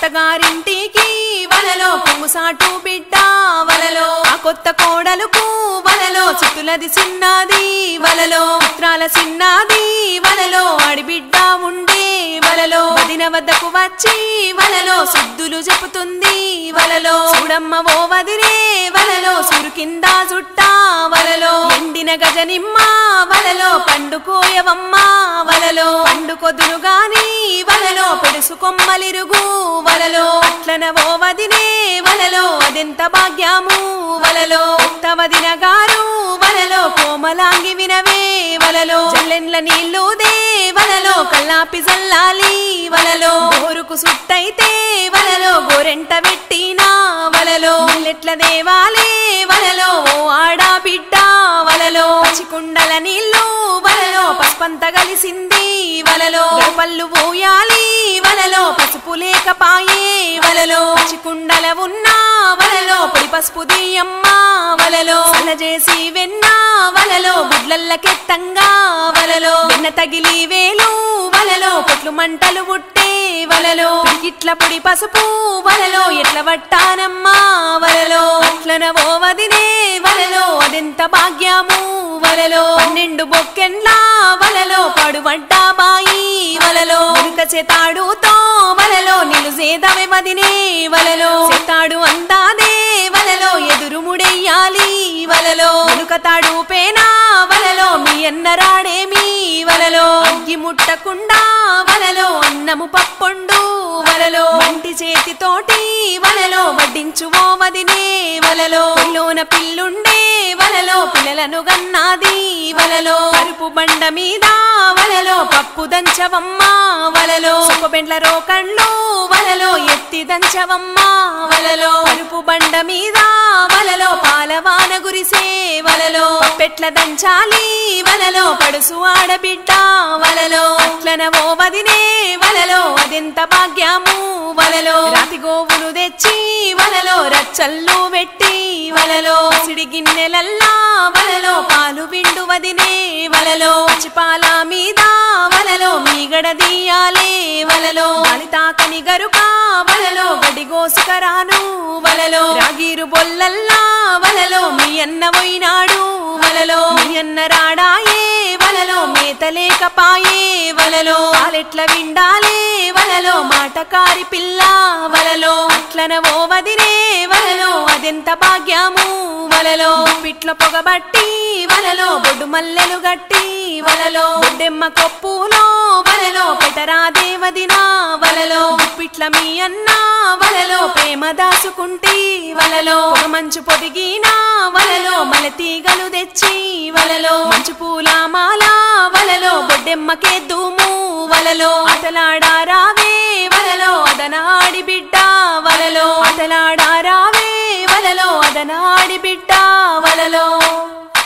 అత్తగారింటికి వలలో పుముసాటు బిడ్డ వలలో ఆ కొత్త కోడలుకు వలలో చుట్టులది చిన్నది వలలో పుత్రాల చిన్నది వలలో ఆడిబిడ్డ ఉండే వలలో వదిన వద్దకు వచ్చి వలలో సుద్దులు చెప్పుతుంది వలలో చూడమ్మ ఓ వదినే వలలో సురు కింద చుట్టా వలలో ఎండిన గజనిమ్మ వలలో పండుకోయవమ్మ వలలో పండుకొదురు గాని వలలో పెడుసు కొమ్మలిరుగు వలలో అట్లన ఓ వదినే వలలో అదెంత భాగ్యము వలలో కొత్త వదిన గారు వలలో కోమలాంగి వినవే వలలో జల్లెండ్ల నీళ్లు దే వలలో కల్లాపి జల్లాలి వలలో గోరుకు సుట్టయితే వలలో గోరెంట పెట్టినా వలలో ఎట్ల దేవాలే వలలో ఓ ఆడా బిడ్డ వలలో పచ్చికుండల నీళ్లు వలలో పసుపంత కలిసింది వలలో పళ్ళు పోయాలి వలలో పసుపు లేకపాయే వలలో పచ్చికుండల ఉన్నా వలలో పొడి పసుపు దియమ్మ వలలో చేసి వెన్న వలలో గుడ్లల్లకెత్తంగా వలలో వెన్న తగిలి వేలు వలలో పొట్లు మంటలు పుట్టే వలలో ఇట్ల పొడి పసుపు వలలో ఎట్ల వట్టానమ్మా వలలో అట్లన ఓ వదినే వలలో అదెంత భాగ్యము వలలో 12 బొక్కెన్లా వలలో పడువడ్డా బాయి వలలో ఉనుక చేతాడుతో వలలో నిలుసేదవే వదినే వలలో చేతాడు అందాదే వలలో ఎదురు ముడెయ్యాలి వలలో ఉనుక తాడు పేనా వలలో మీ అన్నరాడేమి వలలో అగ్గి ముట్టకుండా వలలో అన్నము పప్పొండు వలలో వంటి చేతితోటి వలలో వడ్డించు ఓ వదినే వలలో పిల్లోన పిల్లుండే వలలో పిల్లలను గన్నాది వలలో పరుపు బండ మీద వలలో పప్పు దంచవమ్మ వలలో సుపబెండ్ల రోకళ్ళు వలలో ఎత్తి దంచవమ్మ వలలో పరుపు బండ మీద వలలో పాలవాన గురిసే వలలో పెట్ల దంచాలి వలలో పడుసు ఆడబిడ్డ వలలో అట్లన ఓ వదినే వలలో అదెంత భాగ్యము వలలో రాతి గోవులు తెచ్చి వలలో రచ్చల్లు పెట్టి వలలో సిడి గిన్నెలల్లా వలలో పాలు విండు వదినే వలలో పచ్చిపాల మీద వలలో మీగడ దీయాలే వలలో తాకని గరుక వలలో గడి గోసుకరాను వలలో రాగిరు బొల్లల్లా వలలో మీ అన్న పోయినాడు వలలో మీ అన్న రాడాయే వలలో మేతలేకపాయే వలలో పాలెట్ల విండాలే వలలో మాటకారి పిల్ల వలలో అట్లన ఓ వదినే వలలో అదెంత భాగ్యము వలలో పిట్ల పొగబట్టి వలలో బొడ్డు మల్లెలు గట్టి వలలో బొడ్డెమ్మ కొప్పులో వలలో పెటరాదే వదినా వలలో పిట్ల మీ అన్న వలలో ప్రేమ దాసుకుంటి వలలో మంచు పొదిగినా వలలో మలతీగలు తెచ్చి వలలో మంచు పూల మాల వలలో బొడ్డెమ్మకే దూము వలలో ఆటలాడారావే వలలో అదనాడి బిడ్డ వలలో ఆటలాడారావే వలలో అదనాడి బిడ్డ వలలో